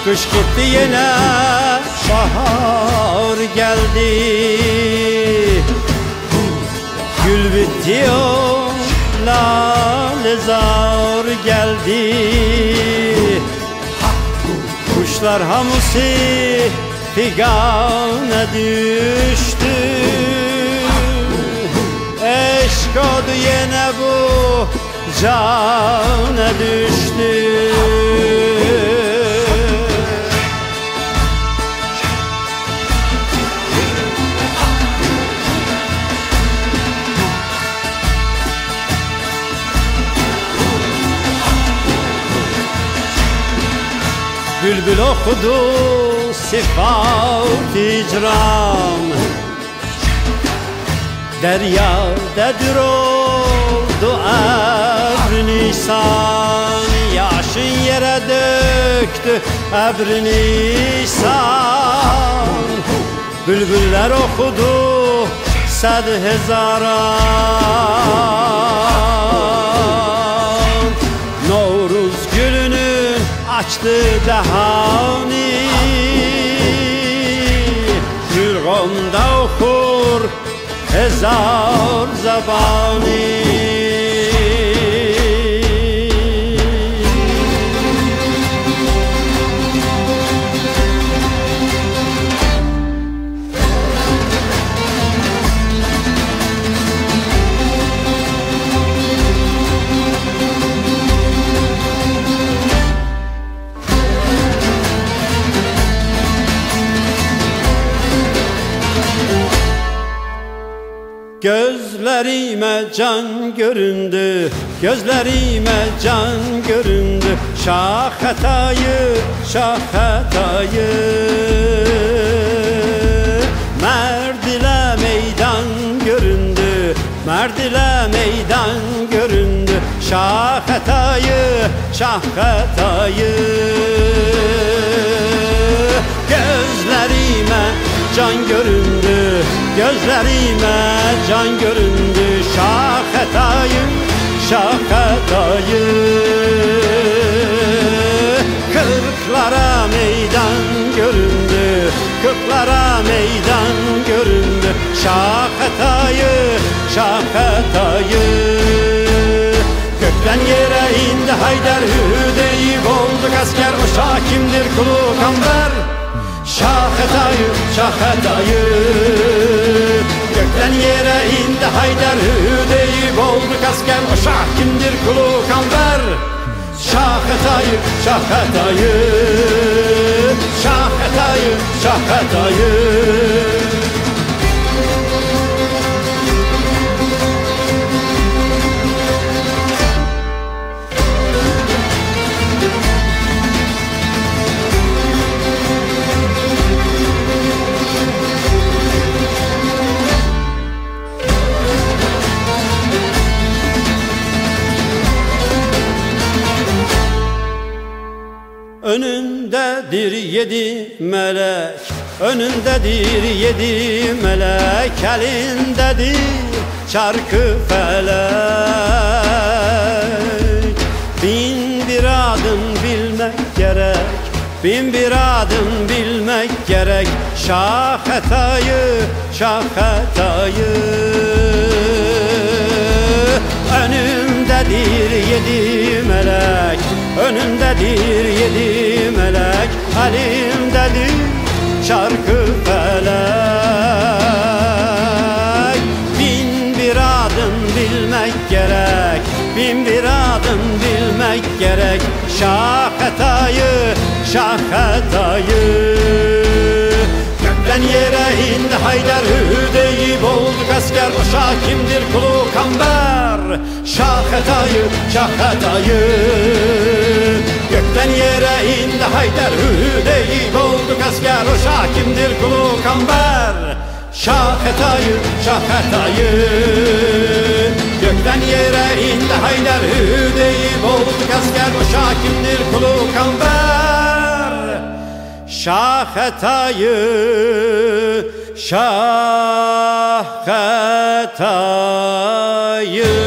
Kış gitti yine bahar geldi. Gül bitti o lalezar geldi. Kuşlar hamısı figana düştü. Eşk oldu yine bu cana düştü. Bülbül okudu sıfat icram, deryadadır oldu ebr nisan. Yaşın yere döktü ebr nisan. Bülbüller okudu sad hezaran. Novruz gülünün açtı dehani. Jurgonda okur hezar zabani. Gözlerime can göründü, gözlerime can göründü. Şah hatayı, şah hatayı. Merdile meydan göründü, merdile meydan göründü. Şah hatayı, şah hatayı. Gözlerime can göründü, gözlerime can göründü. Şah hatayı, şah hatayı. Kırklara meydan göründü, kırklara meydan göründü. Şah hatayı, şah hatayı. Gökten yere indi Haydar, hüdeyip olduk asker. O şah kimdir, kulu kamber? Şah hatayı, şah hatayı. Gökten yere indi Haydar, hüdeyip olduk asker. O şah kimdir, kulu kamber? Şah hatayı, şah hatayı. Şah hatayı, şah hatayı. Önündedir yedi melek, önündedir yedi melek. Elindedir çarkı felek. Bin bir adım bilmek gerek, bin bir adım bilmek gerek. Şah hatayı, şah hatayı. Önündedir yedi melek, önündedir yedi melek. Elindedir çarkı felek. Bin bir adım bilmek gerek, bin bir adım bilmek gerek. Şah hatayı, şah hatayı. Gökten yere indi Haydar, hüdeyip olduk asker. O şah kimdir, kulu kamber? Şah hatayı, şah hatayı. Gökten yere indi Haydar, hüdeyip olduk asker. O şah kimdir, kulu kamber? Şah hatayı, şah hatayı. Gökten yere indi Haydar, hüdeyip olduk asker. O şah kimdir, kulu kamber? Şah hatayı, şah hatayı.